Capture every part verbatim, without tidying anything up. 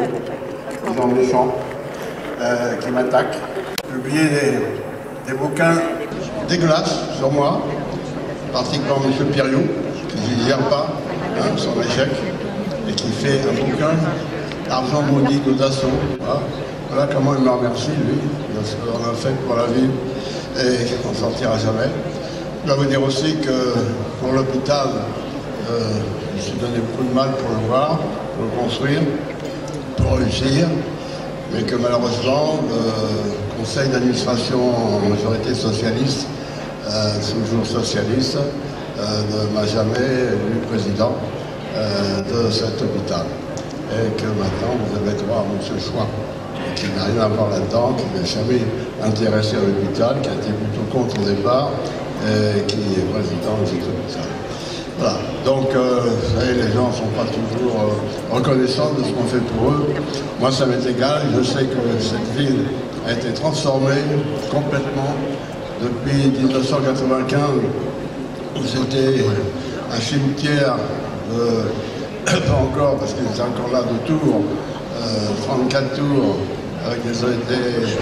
des gens méchants euh, qui m'attaquent, publier des, des bouquins dégueulasses sur moi, particulièrement M. Piriou, qui ne gère pas hein, son échec, et qui fait un bouquin, Argent maudit d'Audasso. Voilà. Voilà comment il me remercie, lui, de ce qu'on a fait pour la ville, et qu'on ne sortira jamais. Je dois vous dire aussi que pour l'hôpital, euh, je me suis donné beaucoup de mal pour le voir, pour le construire, pour réussir, mais que malheureusement, le conseil d'administration en majorité socialiste, euh, toujours socialiste, euh, ne m'a jamais élu président euh, de cet hôpital. Et que maintenant, vous avez droit à M. Chouin, qui n'a rien à voir là-dedans, qui n'est jamais intéressé à l'hôpital, qui a été plutôt contre au départ, et qui est président de cet hôpital. Voilà. Donc, euh, vous savez, les gens ne sont pas toujours euh, reconnaissants de ce qu'on fait pour eux. Moi, ça m'est égal. Je sais que cette ville a été transformée complètement depuis mille neuf cent quatre-vingt-quinze, où c'était un cimetière de... pas encore, parce qu'il était encore là de tours, euh, trente-quatre tours, avec des O E T,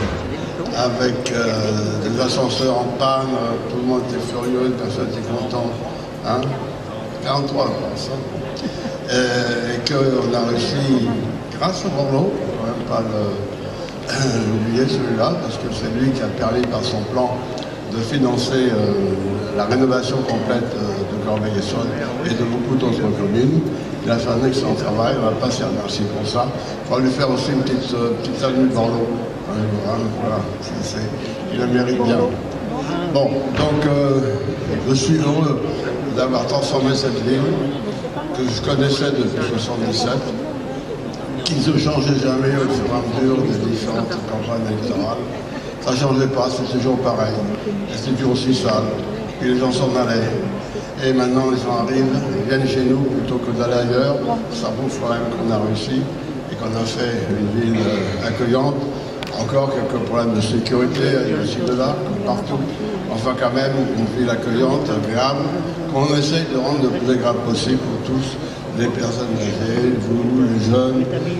avec euh, des ascenseurs en panne, tout le monde était furieux, personne n'était content. Hein, quarante-trois, je pense. Hein. Et, et qu'on a réussi, grâce au Borloo, quand même pas l'oublier celui-là, parce que c'est lui qui a permis par son plan de financer euh, la rénovation complète euh, de Corbeil-Essonnes et de beaucoup d'autres communes. Il a fait un excellent travail, on ne va pas s'y remercier pour ça. Il va lui faire aussi une petite, euh, petite salut de Borloo. Voilà, c'est, il le mérite bien. Bon, donc euh, je suis heureux d'avoir transformé cette ville que je connaissais depuis mille neuf cent soixante-dix-sept, qui ne se changeait jamais au fur et à mesure des différentes campagnes électorales. Ça ne changeait pas, c'était toujours pareil. C'était toujours aussi sale. Puis les gens s'en allaient. Et maintenant, les gens arrivent, ils viennent chez nous plutôt que d'aller ailleurs. Ça prouve quand même qu'on a réussi et qu'on a fait une ville accueillante. Encore quelques problèmes de sécurité ici de là, comme partout. Enfin, quand même, une ville accueillante, agréable, qu'on essaye de rendre le plus agréable possible pour tous, les personnes âgées, vous, les jeunes,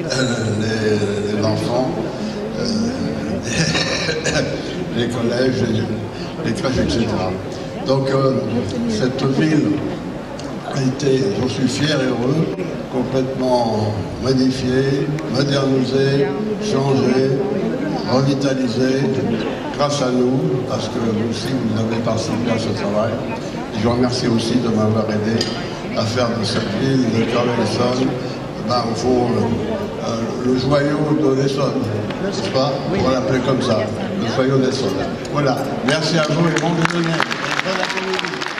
euh, les, les enfants, euh, les collèges, les, les crèches, et cetera. Donc, euh, cette ville a été, j'en suis fier et heureux, complètement modifiée, modernisée, changée, revitalisée, grâce à nous, parce que vous aussi, vous avez participé à ce travail. Et je vous remercie aussi de m'avoir aidé à faire de cette ville de Corbeil-Essonnes, ben, au fond, euh, euh, le joyau de l'Essonne, n'est-ce pas? On va l'appeler comme ça, le joyau d'Essonne. Voilà, merci à vous et bon déjeuner. Bon après-midi.